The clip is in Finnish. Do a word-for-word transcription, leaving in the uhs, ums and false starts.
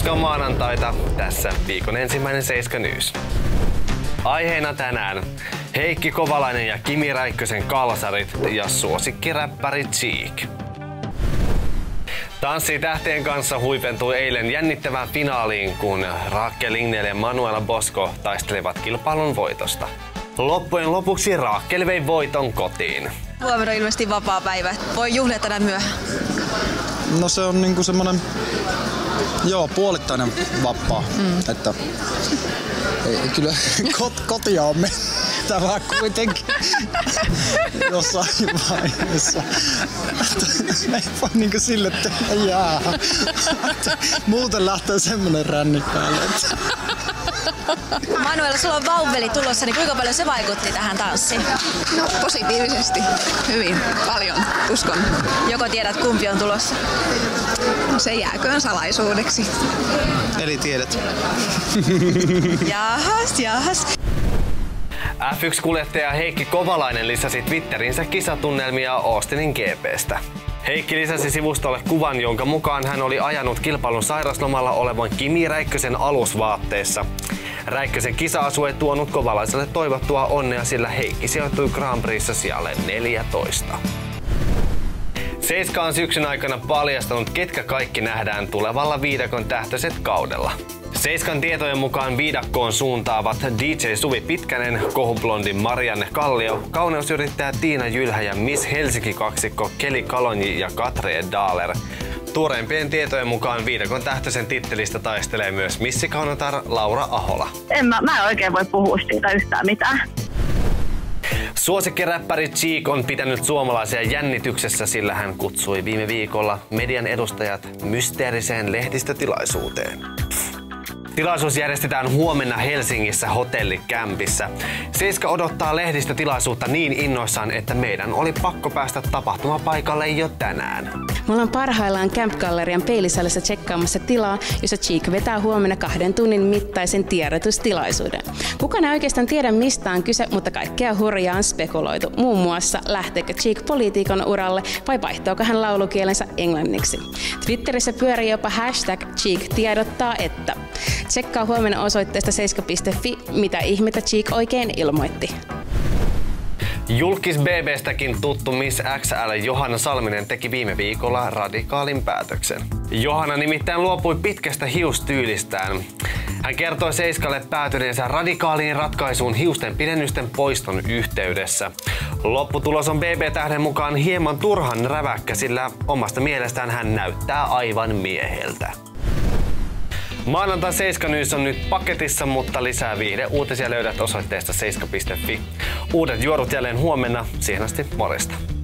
Se on maanantaita, tässä viikon ensimmäinen Seiska News. Aiheena tänään Heikki Kovalainen ja Kimi Räikkösen kalsarit ja suosikkiräppäri Cheek. Tanssii tähtien kanssa huipentui eilen jännittävään finaaliin, kun Rakel Lignell ja Manuela Bosco taistelivat kilpailun voitosta. Loppujen lopuksi Rakel vei voiton kotiin. Huomenna on ilmeisesti vapaa päivä. Voi juhlia tänään myöhään. No se on niinku semmonen, joo, puolittainen vapaa. Mm. Että ei, kyllä kot, kotia on mentävä kuitenkin jossain vaiheessa. Ei vaan niinku sille tehdä jää. Muuten lähtee semmonen ränni päälle. Manuela, sulla on vauveli tulossa, niin kuinka paljon se vaikutti tähän tanssiin? No positiivisesti, hyvin paljon, uskon. Joko tiedät, kumpi on tulossa? No, se jääköön salaisuudeksi. Eli tiedät. Jahas, jahas. F yksi -kuljettaja Heikki Kovalainen lisäsi Twitterinsä kisatunnelmia Austinin G P:stä. Heikki lisäsi sivustolle kuvan, jonka mukaan hän oli ajanut kilpailun sairaslomalla olevan Kimi Räikkösen alusvaatteessa. Räikkösen kisa-asu ei tuonut Kovalaiselle toivottua onnea, sillä Heikki sijoittui Grand Prixissa sijalle neljätoista. Seiska on syksyn aikana paljastanut, ketkä kaikki nähdään tulevalla Viidakon tähtöiset kaudella. Seiskan tietojen mukaan viidakkoon suuntaavat D J Suvi Pitkänen, kohublondin Marianne Kallio, kauneusyrittäjä Tiina Jylhä ja Miss Helsinki-kaksikko Keli Kalonji ja Katre Dahler. Tuoreimpien tietojen mukaan Viidakon tähtöisen tittelistä taistelee myös missikaunotar Laura Ahola. En mä, mä en oikein voi puhua siitä yhtään mitään. Suosikkiräppäri Cheek on pitänyt suomalaisia jännityksessä, sillä hän kutsui viime viikolla median edustajat mysteeriseen lehdistötilaisuuteen. Tilaisuus järjestetään huomenna Helsingissä hotellikämpissä. Seiska odottaa lehdistötilaisuutta niin innoissaan, että meidän oli pakko päästä tapahtumapaikalle jo tänään. Me ollaan parhaillaan Camp Gallerian peilisalissa tsekkaamassa tilaa, jossa Cheek vetää huomenna kahden tunnin mittaisen tiedotustilaisuuden. Kukaan ei oikeastaan tiedä, mistä on kyse, mutta kaikkea hurjaa on spekuloitu. Muun muassa, lähteekö Cheek politiikan uralle vai vaihtoako hän laulukielensä englanniksi. Twitterissä pyörii jopa hashtag Cheek tiedottaa, että tsekkaa huomenna osoitteesta seiska piste fi, mitä ihmettä Cheek oikein ilmoitti. Julkis B B:stäkin tuttu Miss X L Johanna Salminen teki viime viikolla radikaalin päätöksen. Johanna nimittäin luopui pitkästä hiustyylistään. Hän kertoi Seiskalle päätyneensä radikaaliin ratkaisuun hiusten pidennysten poiston yhteydessä. Lopputulos on B B-tähden mukaan hieman turhan räväkkä, sillä omasta mielestään hän näyttää aivan mieheltä. Maanantai Seiska News on nyt paketissa, mutta lisää viihdeuutisia löydät osoitteesta seiska piste fi. Uudet juorut jälleen huomenna. Siihen asti morjesta.